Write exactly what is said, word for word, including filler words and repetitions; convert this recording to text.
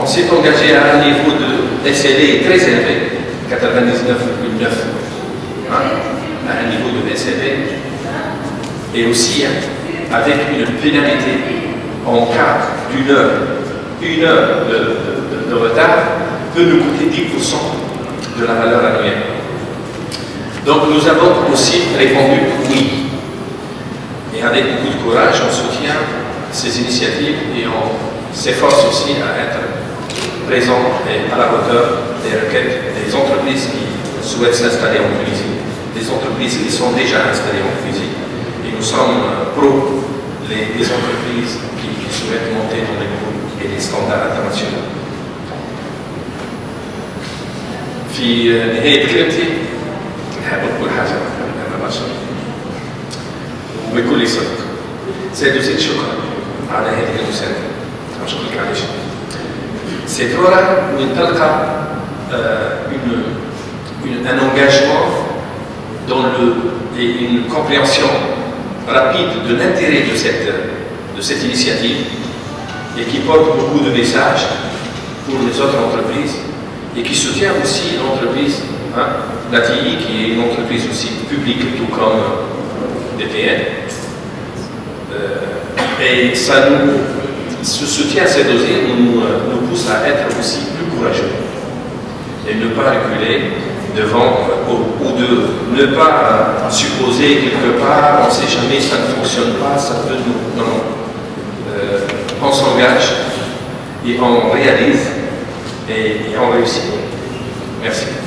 on s'est engagé à un niveau de S L A très élevé, quatre-vingt-dix-neuf virgule neuf, hein, à un niveau de S L A, et aussi hein, avec une pénalité en cas d'une heure, une heure de, de, de, de retard peut nous coûter dix pour cent de la valeur annuelle. Donc nous avons aussi répondu oui. Et avec beaucoup de courage, on soutient ces initiatives et on s'efforce aussi à être présent et à la hauteur des requêtes des entreprises qui souhaitent s'installer en Tunisie, des entreprises qui sont déjà installées en Tunisie. Et nous sommes pro les, les entreprises qui, qui souhaitent monter dans les groupes et les standards internationaux. في نهاية كلمتي نحب نقول حاجة أنا بشر وبكل صدق سيد وزيد شكرا على هذه المساندة مش نقول لك علاش سي دورة وين تلقى un engagement dans le, et une compréhension rapide de l'intérêt de cette, de cette initiative et qui porte beaucoup de messages pour les autres entreprises et qui soutient aussi l'entreprise, hein, l'A T I, qui est une entreprise aussi publique, tout comme D P N. Euh, et ça nous, ce soutien à ces dossiers nous, nous pousse à être aussi plus courageux et ne pas reculer devant ou, ou de ne pas supposer quelque part, on ne sait jamais, ça ne fonctionne pas, ça peut nous... Non, non. Euh, on s'engage et on réalise et, et on réussit. Merci.